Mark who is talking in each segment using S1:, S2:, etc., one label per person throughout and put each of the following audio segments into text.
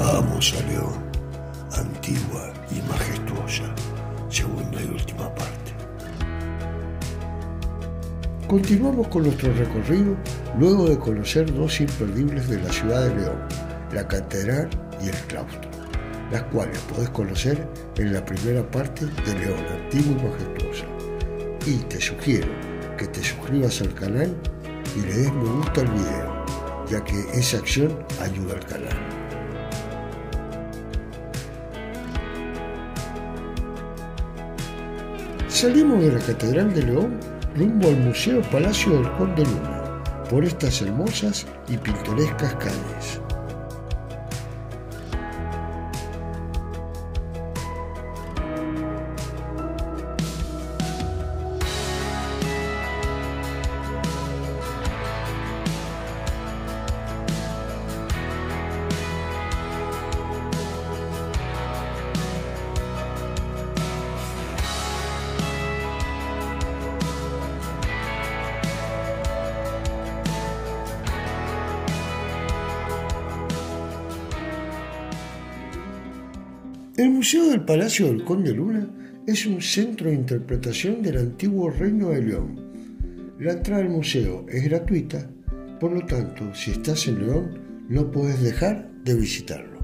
S1: Vamos a León, antigua y majestuosa, segunda y última parte. Continuamos con nuestro recorrido luego de conocer dos imperdibles de la ciudad de León, la catedral y el claustro, las cuales podés conocer en la primera parte de León, antigua y majestuosa. Y te sugiero que te suscribas al canal y le des me gusta al video, ya que esa acción ayuda al canal. Salimos de la Catedral de León rumbo al Museo Palacio del Conde Luna, por estas hermosas y pintorescas calles. El Museo del Palacio del Conde Luna es un centro de interpretación del antiguo Reino de León. La entrada al museo es gratuita, por lo tanto, si estás en León, no puedes dejar de visitarlo.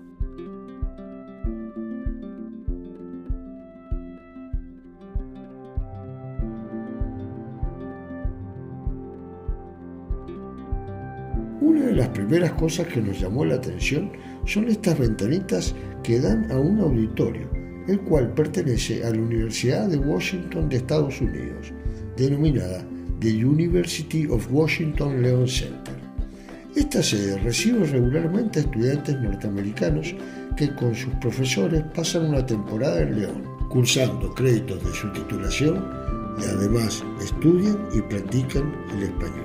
S1: Una de las primeras cosas que nos llamó la atención son estas ventanitas que dan a un auditorio, el cual pertenece a la Universidad de Washington de Estados Unidos, denominada The University of Washington Leon Center. Esta sede recibe regularmente a estudiantes norteamericanos que con sus profesores pasan una temporada en León, cursando créditos de su titulación y además estudian y practican el español.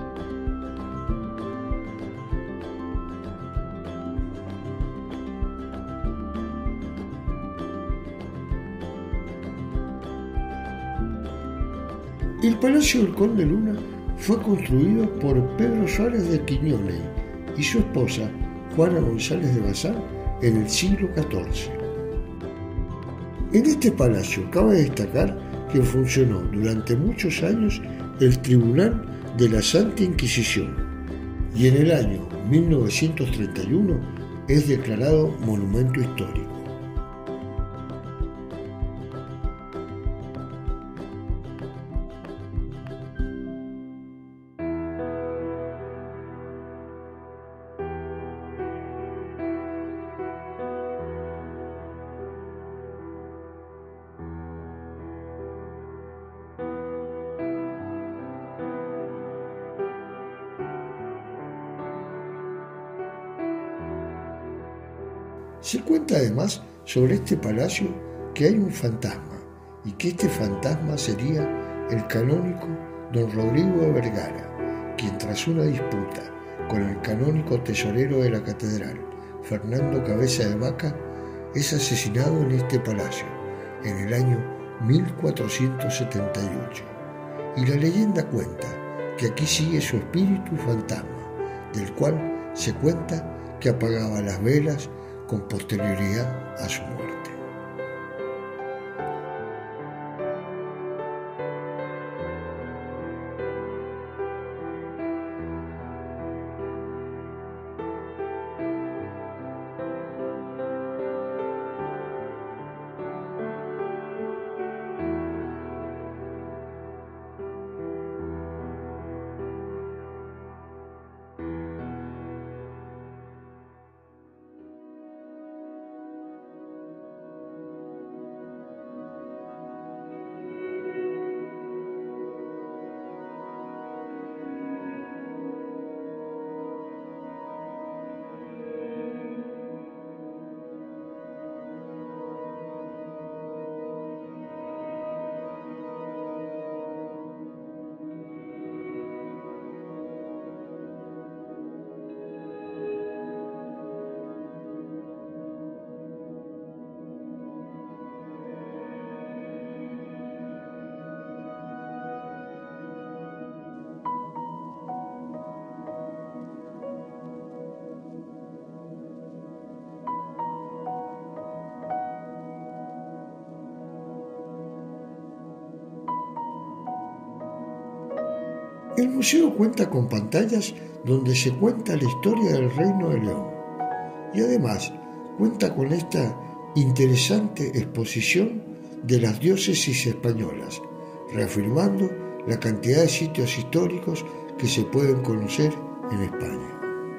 S1: El Palacio del Conde Luna fue construido por Pedro Suárez de Quiñones y su esposa Juana González de Bazán en el siglo XIV. En este palacio cabe destacar que funcionó durante muchos años el Tribunal de la Santa Inquisición y en el año 1931 es declarado monumento histórico. Se cuenta además sobre este palacio que hay un fantasma y que este fantasma sería el canónico don Rodrigo de Vergara, quien tras una disputa con el canónico tesorero de la catedral, Fernando Cabeza de Vaca, es asesinado en este palacio en el año 1478. Y la leyenda cuenta que aquí sigue su espíritu fantasma, del cual se cuenta que apagaba las velas con posterioridad a su muerte. El museo cuenta con pantallas donde se cuenta la historia del Reino de León y además cuenta con esta interesante exposición de las diócesis españolas, reafirmando la cantidad de sitios históricos que se pueden conocer en España.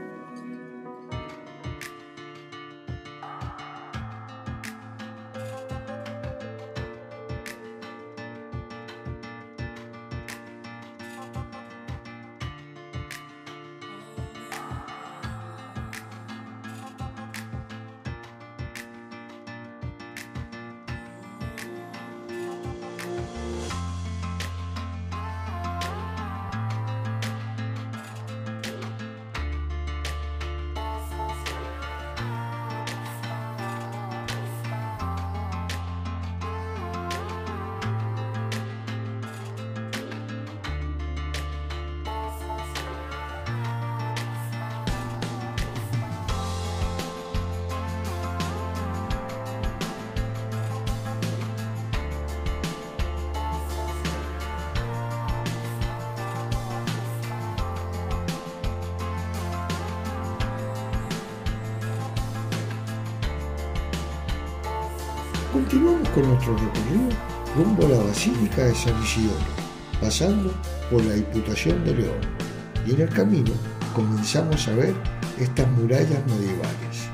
S1: Continuamos con nuestro recorrido rumbo a la Basílica de San Isidoro, pasando por la Diputación de León, y en el camino comenzamos a ver estas murallas medievales.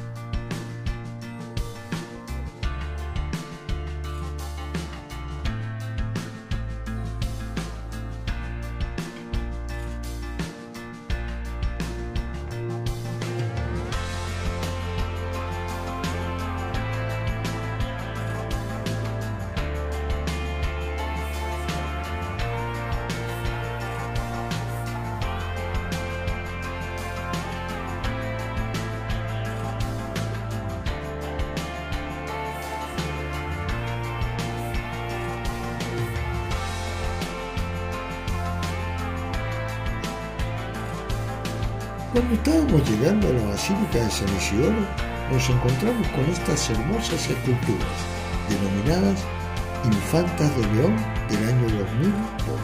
S1: Cuando estábamos llegando a la Basílica de San Isidoro, nos encontramos con estas hermosas esculturas, denominadas Infantas de León del año 2002.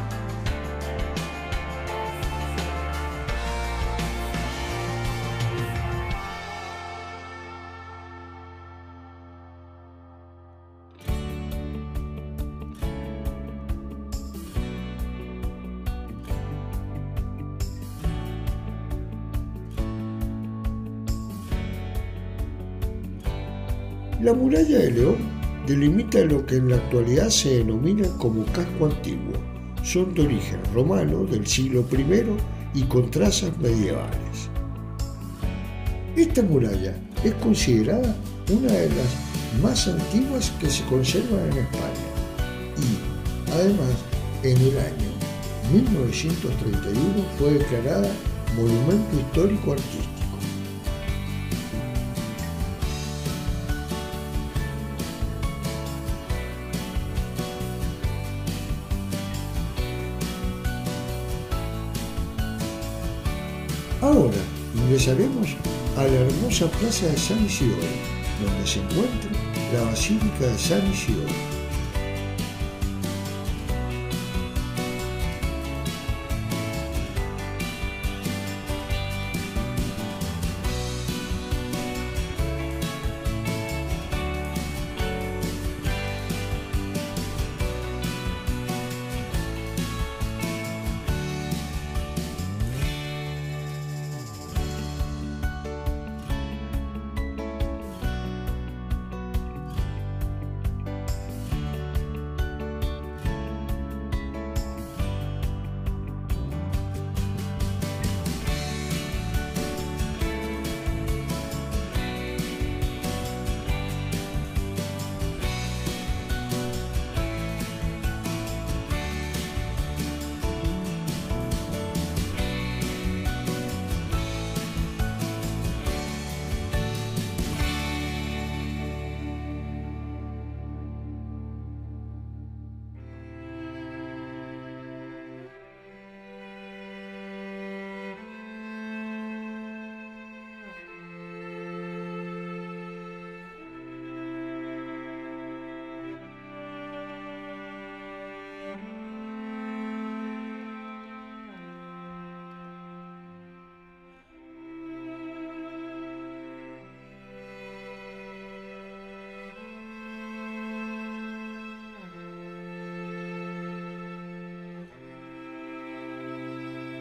S1: La muralla de León delimita lo que en la actualidad se denomina como casco antiguo. Son de origen romano del siglo I y con trazas medievales. Esta muralla es considerada una de las más antiguas que se conservan en España y, además, en el año 1931 fue declarada Monumento Histórico Artístico. Ahora ingresaremos a la hermosa plaza de San Isidoro, donde se encuentra la Basílica de San Isidoro.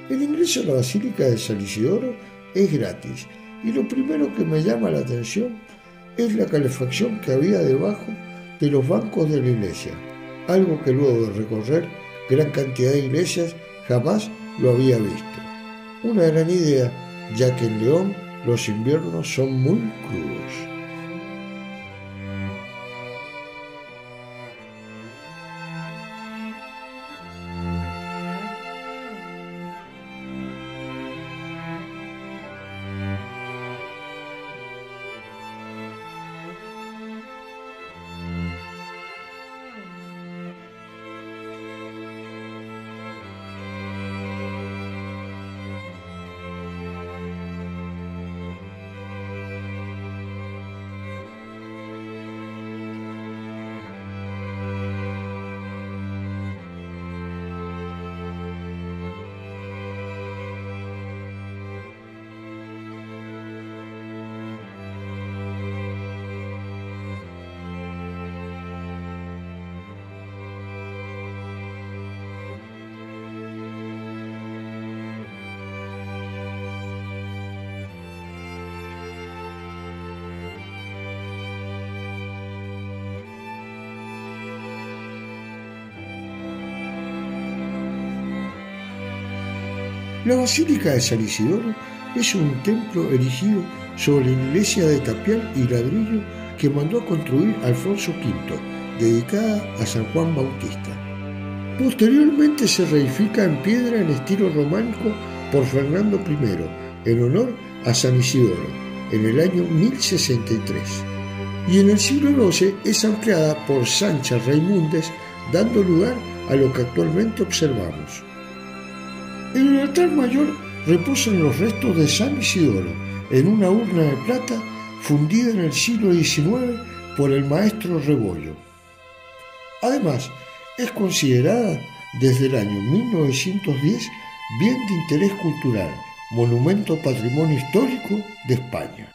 S1: El ingreso a la Basílica de San Isidoro es gratis y lo primero que me llama la atención es la calefacción que había debajo de los bancos de la iglesia, algo que luego de recorrer gran cantidad de iglesias jamás lo había visto. Una gran idea, ya que en León los inviernos son muy crudos. La Basílica de San Isidoro es un templo erigido sobre la iglesia de tapial y ladrillo que mandó a construir Alfonso V, dedicada a San Juan Bautista. Posteriormente se reedifica en piedra en estilo románico por Fernando I, en honor a San Isidoro, en el año 1063. Y en el siglo XII es ampliada por Sancha Raimundes, dando lugar a lo que actualmente observamos. En el altar mayor reposan los restos de San Isidoro, en una urna de plata fundida en el siglo XIX por el maestro Rebollo. Además, es considerada desde el año 1910 bien de interés cultural, monumento patrimonio histórico de España.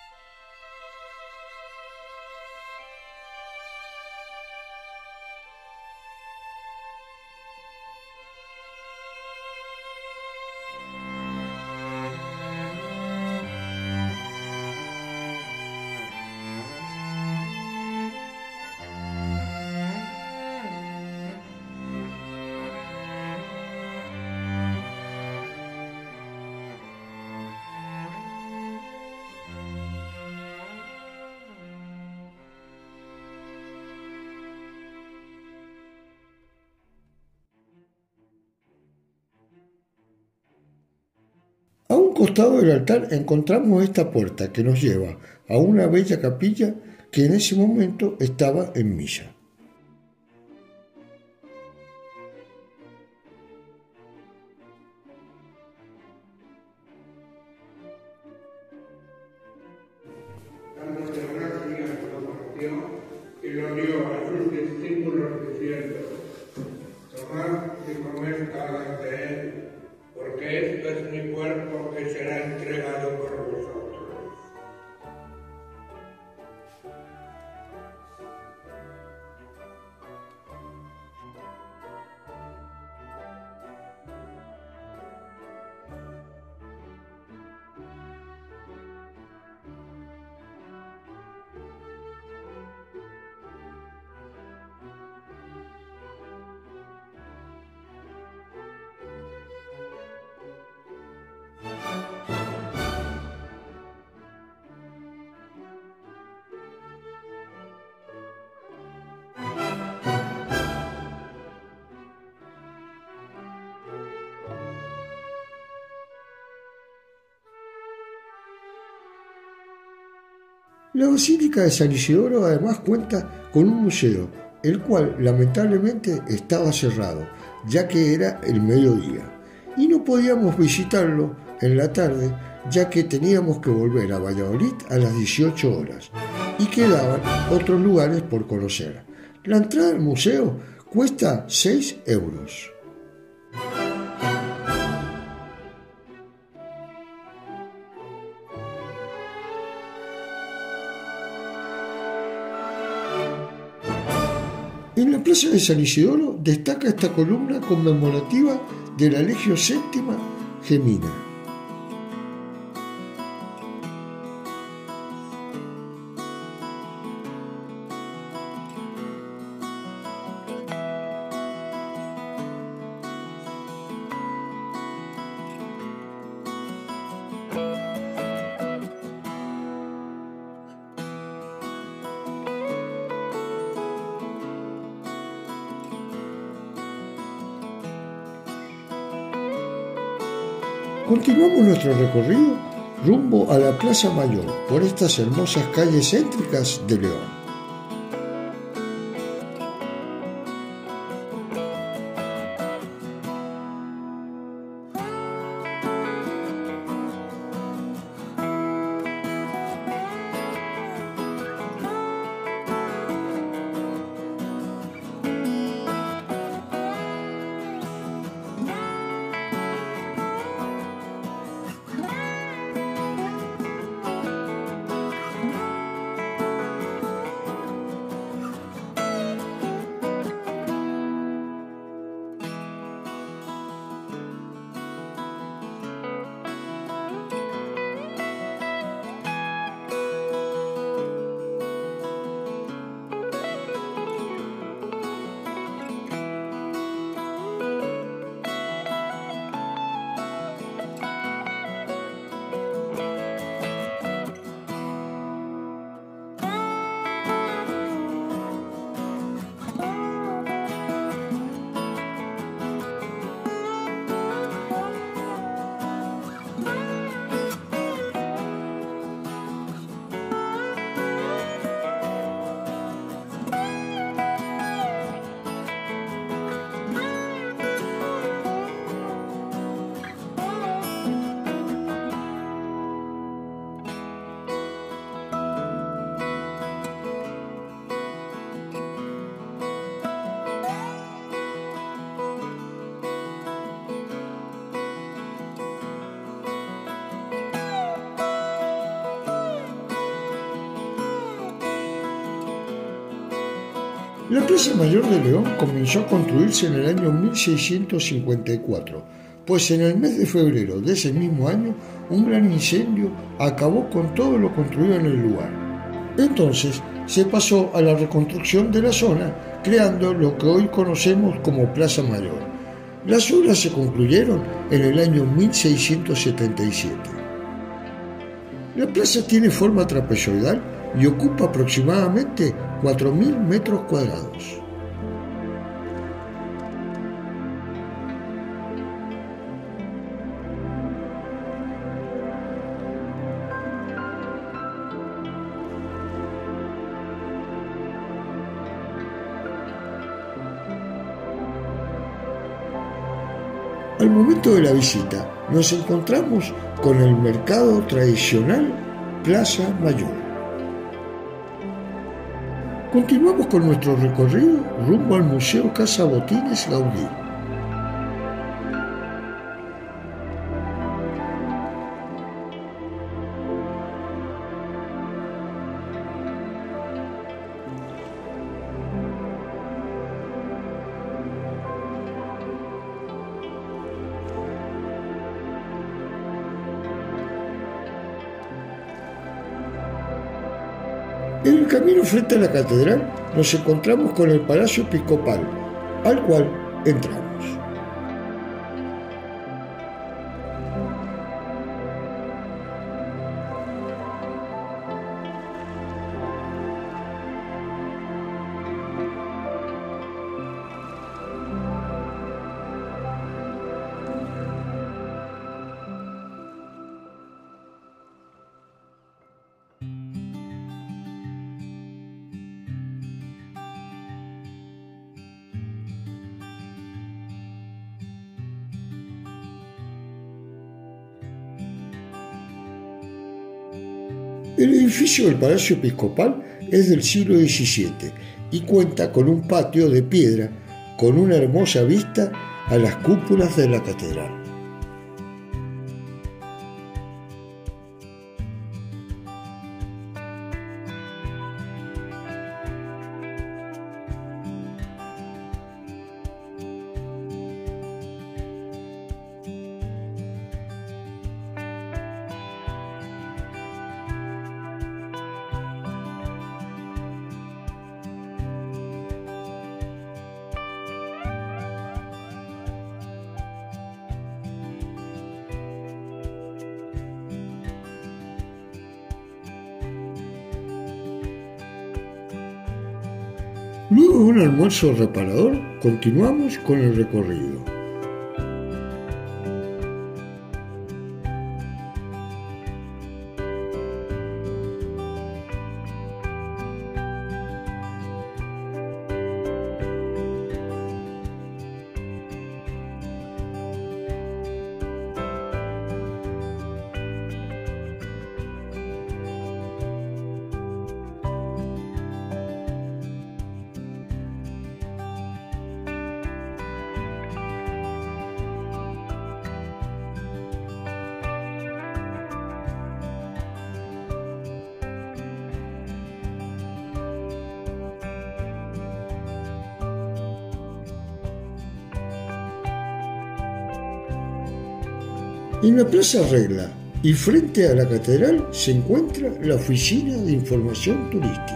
S1: A un costado del altar encontramos esta puerta que nos lleva a una bella capilla que en ese momento estaba en misa.
S2: Dándole gracias, lo partió y lo dio a sus discípulos diciendo: tomad y comed cada uno de él, porque esto es mi cuerpo que será entregado por vosotros.
S1: La Basílica de San Isidoro además cuenta con un museo, el cual lamentablemente estaba cerrado, ya que era el mediodía, y no podíamos visitarlo en la tarde, ya que teníamos que volver a Valladolid a las 18 horas, y quedaban otros lugares por conocer. La entrada al museo cuesta 6 euros. En la plaza de San Isidoro destaca esta columna conmemorativa de la Legio Séptima gemina. Continuamos nuestro recorrido rumbo a la Plaza Mayor por estas hermosas calles céntricas de León. La Plaza Mayor de León comenzó a construirse en el año 1654, pues en el mes de febrero de ese mismo año un gran incendio acabó con todo lo construido en el lugar. Entonces se pasó a la reconstrucción de la zona, creando lo que hoy conocemos como Plaza Mayor. Las obras se concluyeron en el año 1677. La plaza tiene forma trapezoidal y ocupa aproximadamente 4.000 metros cuadrados. Al momento de la visita nos encontramos con el mercado tradicional Plaza Mayor. Continuamos con nuestro recorrido rumbo al Museo Casa Botines Gaudí. En el camino frente a la catedral nos encontramos con el Palacio Episcopal, al cual entramos. El edificio del Palacio Episcopal es del siglo XVII y cuenta con un patio de piedra con una hermosa vista a las cúpulas de la catedral. Luego de un almuerzo reparador, continuamos con el recorrido. En la Plaza Regla y frente a la catedral se encuentra la Oficina de Información Turística.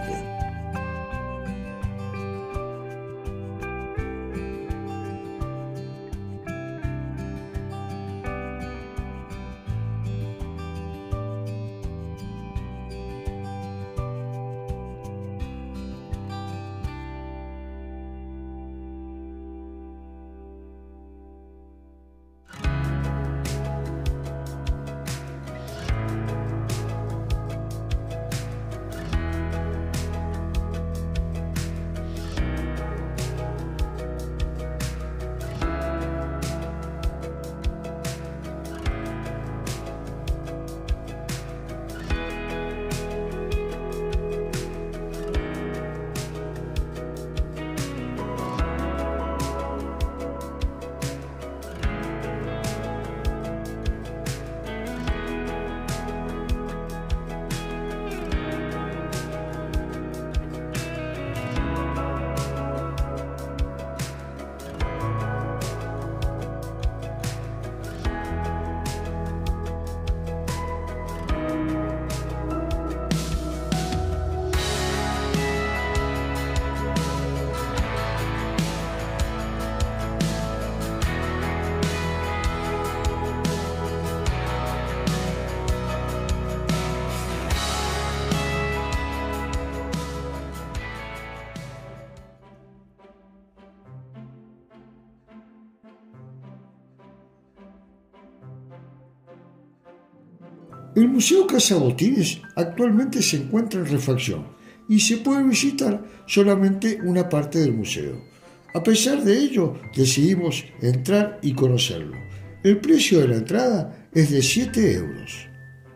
S1: El Museo Casa Botines actualmente se encuentra en refacción y se puede visitar solamente una parte del museo. A pesar de ello, decidimos entrar y conocerlo. El precio de la entrada es de 7 euros.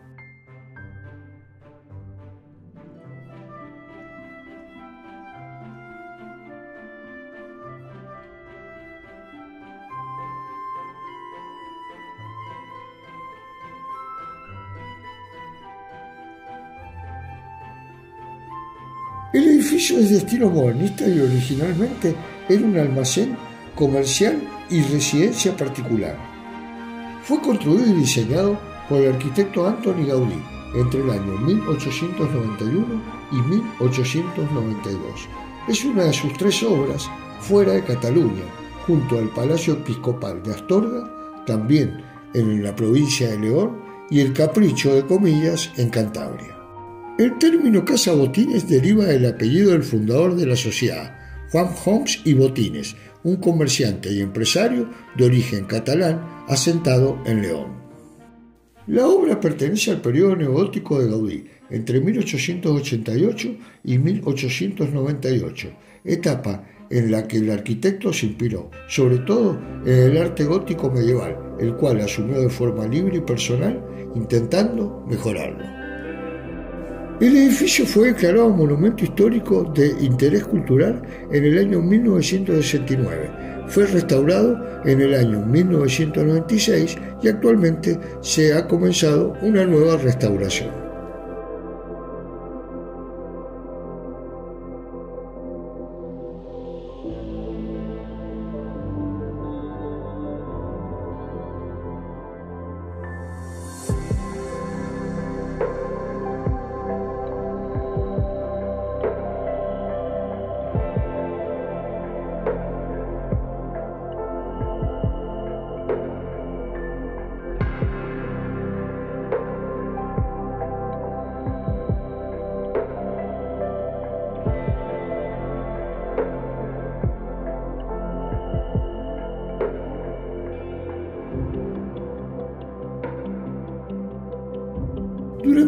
S1: El edificio es de estilo modernista y originalmente era un almacén comercial y residencia particular. Fue construido y diseñado por el arquitecto Antoni Gaudí entre el año 1891 y 1892. Es una de sus 3 obras fuera de Cataluña, junto al Palacio Episcopal de Astorga, también en la provincia de León, y el Capricho de Comillas en Cantabria. El término Casa Botines deriva del apellido del fundador de la sociedad, Juan Homs y Botines, un comerciante y empresario de origen catalán asentado en León. La obra pertenece al periodo neogótico de Gaudí, entre 1888 y 1898, etapa en la que el arquitecto se inspiró, sobre todo en el arte gótico medieval, el cual asumió de forma libre y personal, intentando mejorarlo. El edificio fue declarado Monumento Histórico de Interés Cultural en el año 1969. Fue restaurado en el año 1996 y actualmente se ha comenzado una nueva restauración.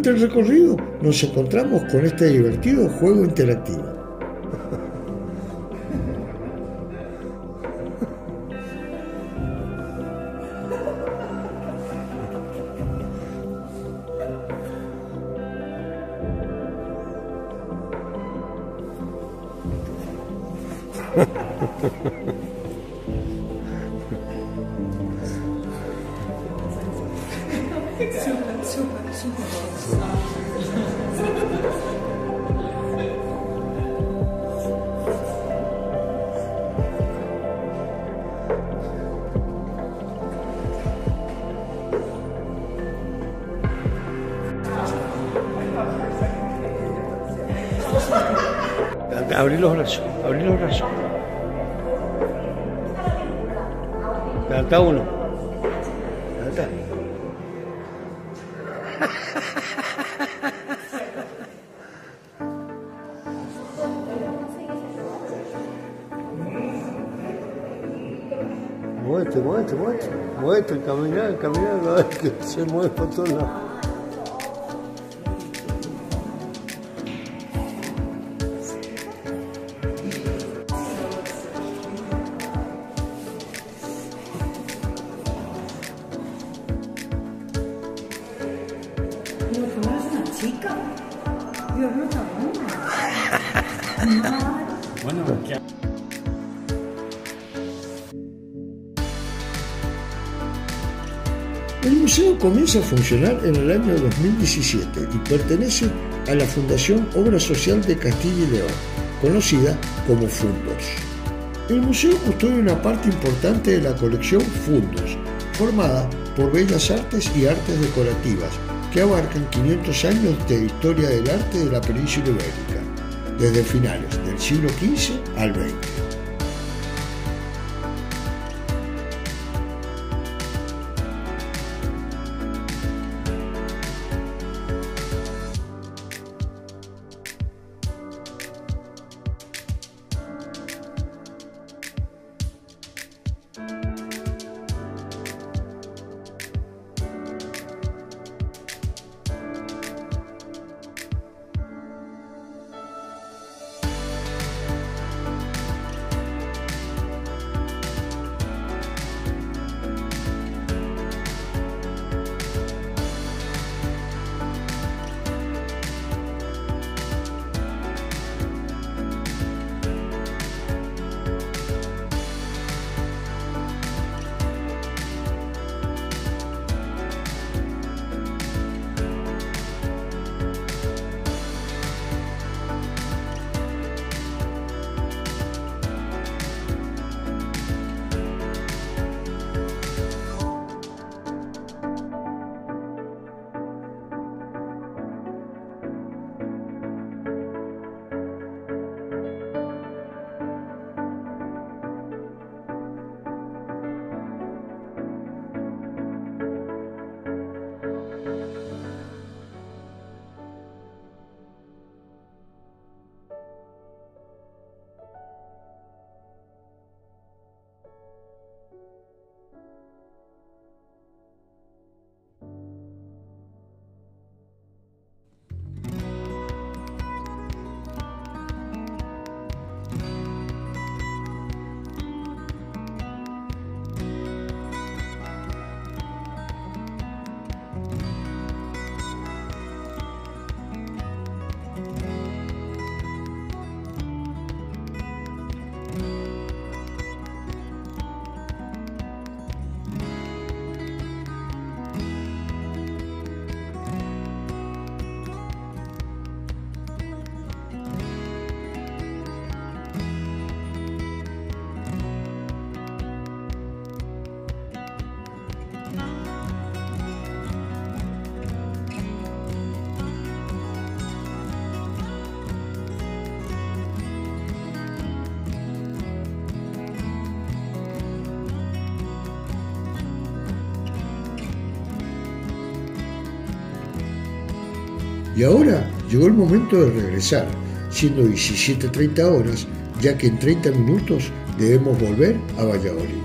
S1: Durante el recorrido nos encontramos con este divertido juego interactivo. Abrí los brazos, abrí los brazos. Acá uno. Acá. Muévete, caminar, que se mueve por todos lados.
S3: Chica, Dios no está bueno.
S1: El museo comienza a funcionar en el año 2017 y pertenece a la Fundación Obra Social de Castilla y León, conocida como Fundos. El museo custodia una parte importante de la colección Fundos, formada por bellas artes y artes decorativas, que abarcan 500 años de historia del arte de la península ibérica, desde finales del siglo XV al XX. Y ahora llegó el momento de regresar, siendo 17:30 horas, ya que en 30 minutos debemos volver a Valladolid.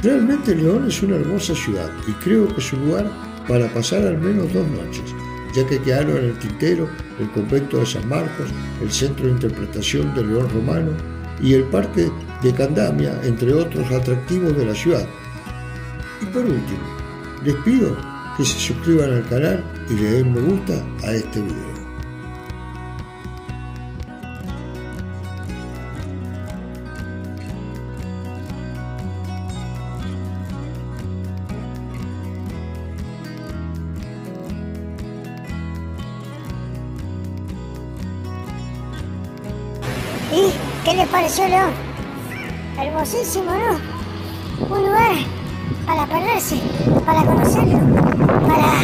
S1: Realmente León es una hermosa ciudad y creo que es un lugar para pasar al menos 2 noches, ya que quedaron en el tintero el convento de San Marcos, el centro de interpretación del León romano y el parque de Candamia, entre otros atractivos de la ciudad. Y por último, les pido que se suscriban al canal y le den me gusta a este video.
S4: ¿Y qué les pareció León? Hermosísimo, ¿no? Un lugar para perderse, para conocerlo, para